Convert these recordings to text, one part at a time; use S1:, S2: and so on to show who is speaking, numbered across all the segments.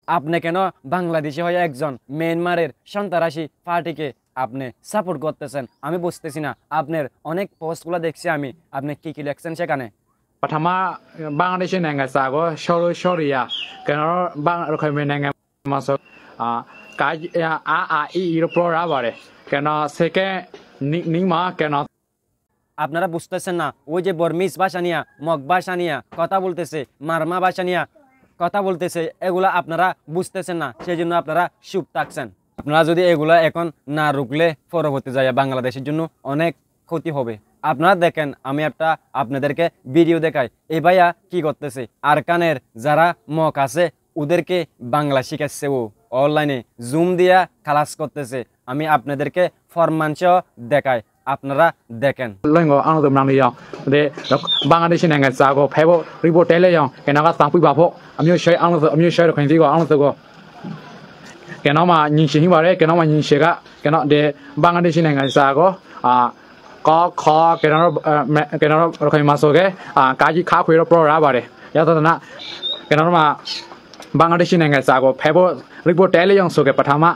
S1: আপনি কেন বাংলাদেশি হয়ে একজন মিয়ানমারের সন্ত্রাসী পার্টিকে আপনি সাপোর্ট করতেছেন? আমি বুঝতেছি না। আপনার অনেক পোস্টগুলো দেখছি আমি, আপনি কি কি লিখছেন সেখানে।
S2: ပထမဘင်္ဂလားဒေ့ရှ်နိုင်ငံစာကိုရှော့လို့ရှော့ရကျွန်တော်ဘင်္ဂလားရခိုင်နိုင်ငံမှာဆိုကာအာအီရိုပရိုရာပါတယ်ကျွန်တော်စကနီမှာကျွန်တော်
S1: আপনারা বুঝতেছেন না, ওই যে বর্মিজ ভাষা নিয়ে, মগ ভাষা নিয়ে কথা বলতেছে, মারমা ভাষা নিয়ে কথা বলতেছে, এগুলা আপনারা বুঝতেছেন না, সেই জন্য আপনারা চুপ থাকছেন। আপনারা যদি এগুলা এখন না রুখলে পরবর্তী যায় বাংলাদেশের জন্য অনেক ক্ষতি হবে। আপনারা দেখেন, আমি একটা আপনাদেরকে ভিডিও দেখাই। এই ভাইয়া কি করতেছে, আরকানের যারা মগ আছে ওদেরকে বাংলা শিখাচ্ছে, ও অনলাইনে জুম দিয়া ক্লাস করতেছে। আমি আপনাদেরকে ফরমানসহ দেখাই, আপনারা দেখেন।
S2: လွင့်ကိုအောင်လို့မနာရအောင်ဒီဘင်္ဂလားဒေ့ရှ်နိုင်ငံစာကိုဖဲဖို့ report တဲလဲအောင်ကျွန်တော်ကစာပြပါဖို့အမျိုးရှယ်အောင်လို့အမျိုးရှယ်တော့ခင်စီကိုအောင်လို့ဆိုကိုကျွန်တော်မှညင်ရှင်ပါတယ်ကျွန်တော်မှညင်ရှယ်ကကျွန်တော်ဒီဘင်္ဂလားဒေ့ရှ်နိုင်ငံစာကိုကောခေါ်ကျွန်တော်ခင်မှာဆိုကကာကြီးခါခွေတော့ pro ရပါတယ်ရသနာကျွန်တော်မှဘင်္ဂလားဒေ့ရှ်နိုင်ငံစာကိုဖဲဖို့ report တဲလဲအောင်ဆိုကပထမ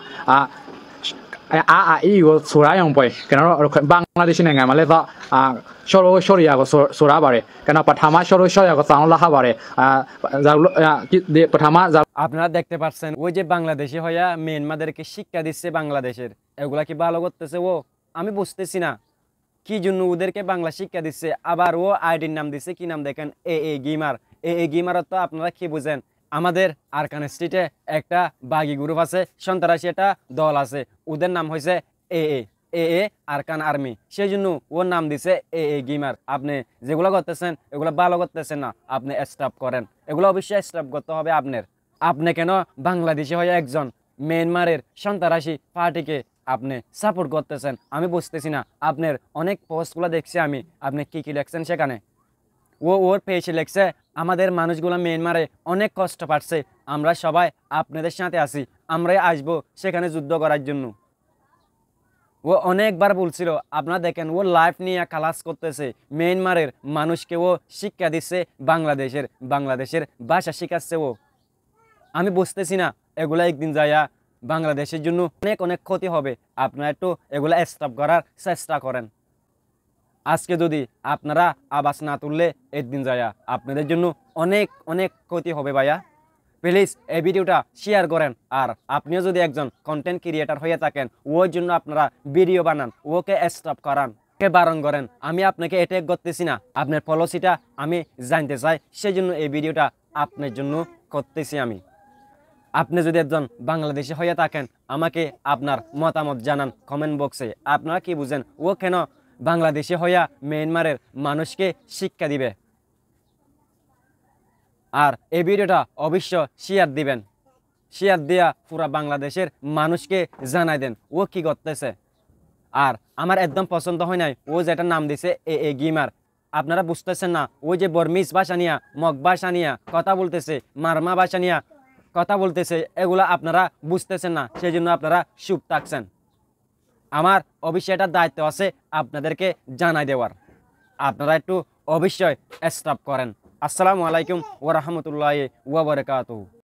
S2: AAE ကိုဆိုရအောင်ပဲကျွန်တော်တို့ဘင်္ဂလားဒေ့ရှ်နိုင်ငံမှာလည်းတော့ရှော့လို့ရှော့ရကိုဆိုရပါတယ်ကျွန်တော်ပထမရှော့လို့ရှော့ရကိုစောင်းလာခပါတယ်ပထမ
S1: আপনারা দেখতে পাচ্ছেন, ওই যে বাংলাদেশি হইয়া মিয়ানমারদেরকে শিক্ষা দিচ্ছে বাংলাদেশের, এগুলা কি ভালো করতেছে ও? আমি বুঝতেছি না কি জন্য ওদেরকে বাংলা শিক্ষা দিচ্ছে। আবার ও আইডির নাম দিচ্ছে, কি নাম দেখেন, এ গিমার। গিমার তো আপনারা কি বুঝেন? আমাদের আরকান স্ট্রিটে একটা বাগি গ্রুপ আছে, সন্ত্রাসী একটা দল আছে, ওদের নাম হয়েছে এ আরকান আর্মি, সেই জন্য ওর নাম দিছে এ গিমার। আপনি যেগুলো করতেছেন এগুলো ভালো করতেছেন না, আপনি স্টপ করেন, এগুলো অবশ্যই স্টপ করতে হবে আপনার। আপনি কেন বাংলাদেশি হয়ে একজন মিয়ানমারের সন্ত্রাসী পার্টিকে আপনি সাপোর্ট করতেছেন? আমি বুঝতেছি না। আপনার অনেক পোস্টগুলো দেখছি আমি, আপনি কি কি লিখছেন সেখানে। ওর পেয়েছে লেখছে, আমাদের মানুষগুলো মিয়ানমারে অনেক কষ্ট পাচ্ছে, আমরা সবাই আপনাদের সাথে আছি, আমরাই আসবো সেখানে যুদ্ধ করার জন্য। ও অনেকবার বলছিল, আপনারা দেখেন ও লাইফ নিয়ে ক্লাস করতেছে, মিয়ানমারের মানুষকে ও শিক্ষা দিচ্ছে, বাংলাদেশের ভাষা শিখাচ্ছে ও। আমি বুঝতেছি না, এগুলা একদিন যাইয়া বাংলাদেশের জন্য অনেক অনেক ক্ষতি হবে। আপনারা একটু এগুলা স্টপ করার চেষ্টা করেন। আজকে যদি আপনারা আওয়াজ না তুললে একদিন যাইয়া আপনাদের জন্য অনেক অনেক ক্ষতি হবে ভাইয়া। প্লিজ এই ভিডিওটা শেয়ার করেন। আর আপনিও যদি একজন কন্টেন্ট ক্রিয়েটার হয়ে থাকেন, ওর জন্য আপনারা ভিডিও বানান, ওকে স্টপ করান, ওকে বারণ করেন। আমি আপনাকে অ্যাটাক করতেছি না, আপনার পলিসিটা আমি জানতে চাই, সেই জন্য এই ভিডিওটা আপনার জন্য করতেছি আমি। আপনি যদি একজন বাংলাদেশি হয়ে থাকেন, আমাকে আপনার মতামত জানান কমেন্ট বক্সে। আপনারা কি বুঝেন, ও কেন বাংলাদেশি হইয়া মিয়ানমারের মানুষকে শিক্ষা দিবে? আর এই ভিডিওটা অবশ্য শেয়ার দিবেন, শেয়ার দিয়া পুরা বাংলাদেশের মানুষকে জানাই দেন ও কি করতেছে। আর আমার একদম পছন্দ হয় নাই ও যেটা নাম দিছে এ গিমার। আপনারা বুঝতেছেন না, ওই যে বর্মিজ ভাষা নিয়ে, মগ ভাষা নিয়ে কথা বলতেছে, মারমা ভাষা নিয়ে কথা বলতেছে, এগুলা আপনারা বুঝতেছেন না, সেই জন্য আপনারা চুপ থাকছেন। আমার অবশ্যই এটা দায়িত্ব আছে আপনাদেরকে জানাই দেওয়ার, আপনারা একটু অবশ্যই স্টপ করেন। আসসালামু আলাইকুম ওয়া রাহমাতুল্লাহি ওয়া বারাকাতুহু।